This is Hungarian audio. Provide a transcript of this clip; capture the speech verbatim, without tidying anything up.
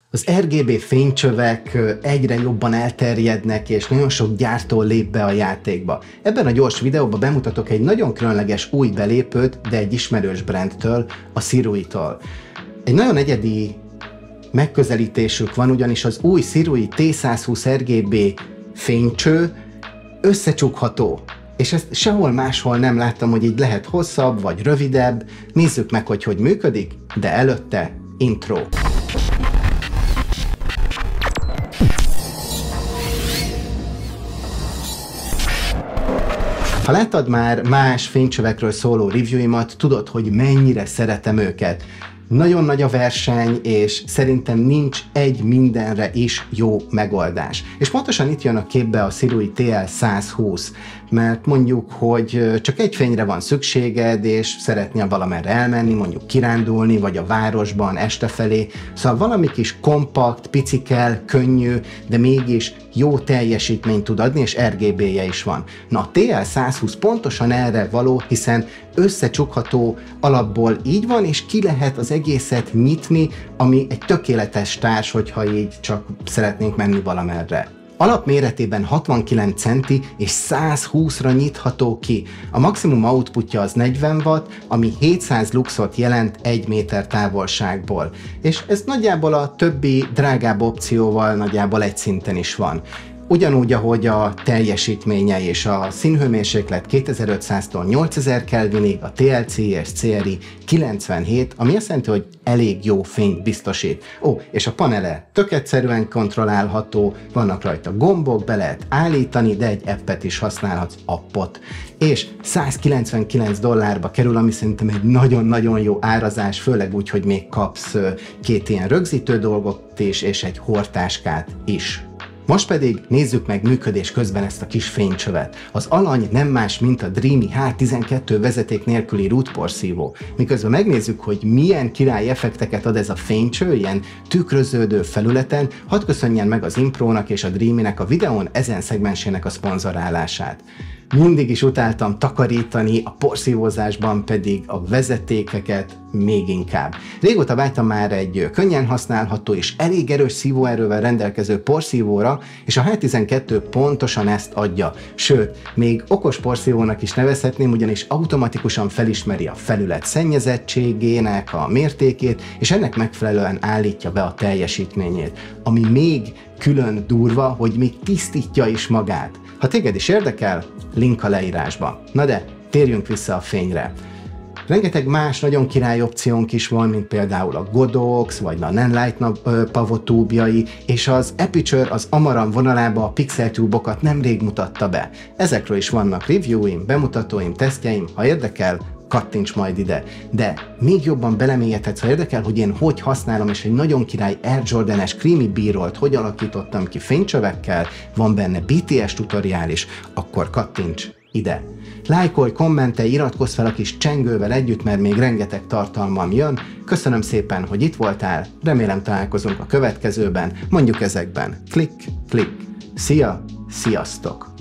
Az er gé bé fénycsövek egyre jobban elterjednek, és nagyon sok gyártó lép be a játékba. Ebben a gyors videóban bemutatok egy nagyon különleges új belépőt, de egy ismerős brandtől, a Sirui-tól. Egy nagyon egyedi megközelítésük van, ugyanis az új Sirui té százhúsz er gé bé fénycső összecsukható. És ezt sehol máshol nem láttam, hogy így lehet hosszabb vagy rövidebb. Nézzük meg, hogy hogy működik, de előtte intro. Ha láttad már más fénycsövekről szóló reviewimat, tudod, hogy mennyire szeretem őket. Nagyon nagy a verseny, és szerintem nincs egy mindenre is jó megoldás. És pontosan itt jön a képbe a Sirui té el százhúsz, mert mondjuk, hogy csak egy fényre van szükséged, és szeretnél valamerre elmenni, mondjuk kirándulni, vagy a városban este felé. Szóval valami kis kompakt, picikel, könnyű, de mégis jó teljesítményt tud adni, és er gé bé-je is van. Na, a té el százhúsz pontosan erre való, hiszen összecsukható alapból így van, és ki lehet az egészet nyitni, ami egy tökéletes társ, hogyha így csak szeretnénk menni valamerre. Alapméretében hatvankilenc centi és százhúszra nyitható ki. A maximum outputja az negyven watt, ami hétszáz luxot jelent egy méter távolságból. És ez nagyjából a többi drágább opcióval nagyjából egy szinten is van. Ugyanúgy, ahogy a teljesítménye és a színhőmérséklet kétezer-ötszáztól nyolcezer Kelvinig, a té el cé és cé er i kilencvenhét, ami azt jelenti, hogy elég jó fényt biztosít. Ó, és a panele tök egyszerűen kontrollálható, vannak rajta gombok, be lehet állítani, de egy appet is használhatsz, appot. És százkilencvenkilenc dollárba kerül, ami szerintem egy nagyon-nagyon jó árazás, főleg úgy, hogy még kapsz két ilyen rögzítő dolgot is, és egy hordtáskát is. Most pedig nézzük meg működés közben ezt a kis fénycsövet. Az alany nem más, mint a Dreamy há tizenkettő vezeték nélküli rútporszívó. Miközben megnézzük, hogy milyen király effekteket ad ez a fénycső, ilyen tükröződő felületen, hadd köszönjen meg az Imprónak és a Dreamynek a videón ezen szegmensének a szponzorálását. Mindig is utáltam takarítani, a porszívózásban pedig a vezetékeket még inkább. Régóta vágytam már egy könnyen használható és elég erős szívóerővel rendelkező porszívóra, és a há tizenkettő pontosan ezt adja. Sőt, még okos porszívónak is nevezhetném, ugyanis automatikusan felismeri a felület szennyezettségének a mértékét, és ennek megfelelően állítja be a teljesítményét. Ami még külön durva, hogy még tisztítja is magát. Ha téged is érdekel, link a leírásba. Na de, térjünk vissza a fényre. Rengeteg más nagyon király opciónk is van, mint például a Godox, vagy a Nanlite pavotúbjai, és az Aputure az Amaran vonalába a Pixel Tube-okat nemrég mutatta be. Ezekről is vannak reviewim, bemutatóim, tesztjeim, ha érdekel, kattints majd ide. De még jobban belemélyedhetsz, ha érdekel, hogy én hogy használom, és egy nagyon király Air Jordan-es Creamy B-rollt hogy alakítottam ki fénycsövekkel, van benne bé té es tutoriál is, akkor kattints ide. Lájkolj, kommentelj, iratkozz fel a kis csengővel együtt, mert még rengeteg tartalmam jön. Köszönöm szépen, hogy itt voltál, remélem találkozunk a következőben, mondjuk ezekben. Klik, klik. Szia, sziasztok!